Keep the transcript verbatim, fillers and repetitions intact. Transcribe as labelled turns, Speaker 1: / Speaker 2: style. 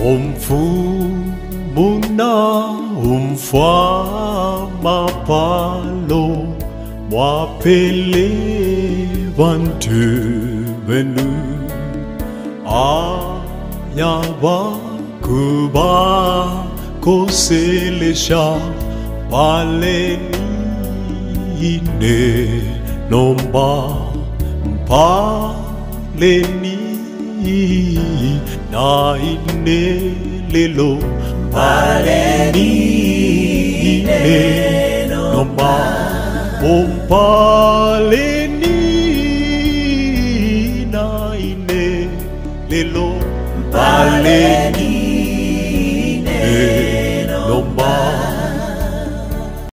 Speaker 1: Omfu muna umfwa mapalo mwapele vantu venu ayawa kuba koselesha paleni ne nomba paleni na ine lelo paleni ne nomba paleni na ine lelo paleni